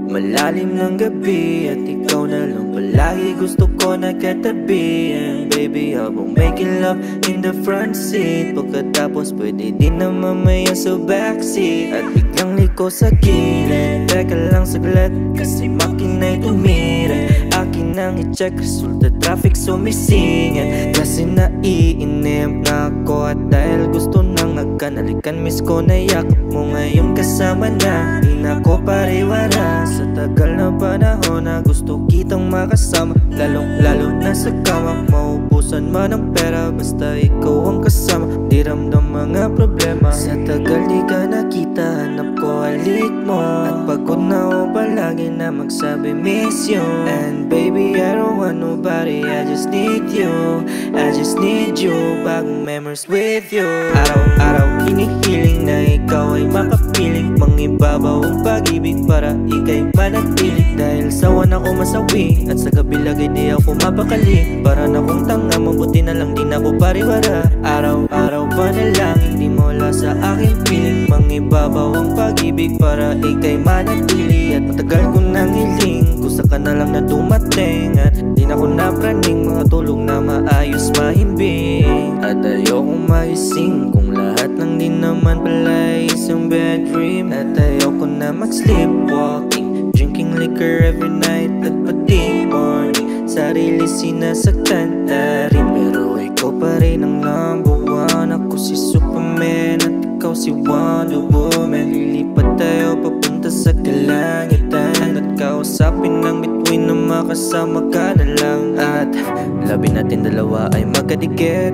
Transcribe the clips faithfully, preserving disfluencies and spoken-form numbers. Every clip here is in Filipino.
malalim ng gabi at ikaw na lang palagi gusto ko na katabi. And baby, habang making love in the front seat, pagkatapos pwede din na mamaya sa backseat. At biglang liko sa gilid, teka lang saglit kasi makina'y tumira. Akin nang i-check, resulta traffic sumisingit. Kasi naiinip na ako at dahil gusto nang agkanalikan, miss ko na yakap mo ngayon kasama na. Di na ko pariwara sa tagal na panahon na gusto kitang makasama. Lalong lalo na sa kama, maubusan man ang pera basta ikaw ang kasama. Di ramdam mga problema, sa tagal di ka nakita, hanap ko halik mo. At pagod na ako palagi na magsabi miss you. And baby, I don't want nobody, I just need you. I just need you, bagong memories with you. Araw-araw kinikiling na ikaw ay makapiling, mangibabaw ang pag-ibig para ika'y manatili. Dahil sawan ako masawi at sa gabi lagay di ako mapakali. Para na kung tanga, mabuti na lang din ako pariwara. Araw-araw panalangin, di mawala sa aking piling, mangibabaw ang pag-ibig para ika'y manatili. At matagal ko nang hiling, kusa ka na lang na dumating. At di na ko napraning mga tulong na maayos mahimbing. At ayokong magising kung lahat lang din naman pala isang bad dream. At ayoko na mag-sleepwalking, drinking liquor every night at pati morning. Sarili sinasaktan na rin, pero ikaw pa rin ang number one. Ako si Superman at ikaw si Wonder Woman. Lilipat tayo papunta sa kalangitan at kausapin ng bituin na makasama ka na lang. At labi natin dalawa ay magkadikit,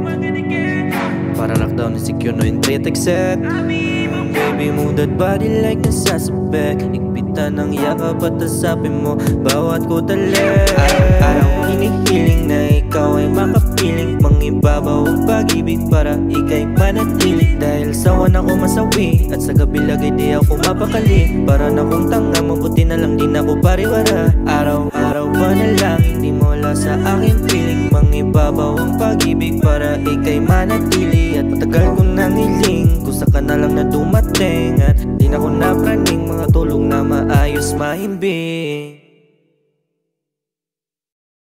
para lockdown insecure no intritek set. Baby, move that body like nasasabek, ikpitan ng yakap at asapin mo bawat ko talit. Araw-araw kinikiling na ikaw ay makapiling, mangibabaw ang pag-ibig para ika'y manatili. Dahil sawan ako masawi at sa gabi lagay di ako mapakali. Para na kung tanga, mabuti na lang din ako pariwara. Araw-araw panalangin, di mawala sa aking piling, mangibabaw ang pag-ibig para ika'y manatili. At matagal ko nang hiling, kusa ka na lang na dumating. At di na ko napraning mga tulong na maayos mahimbing.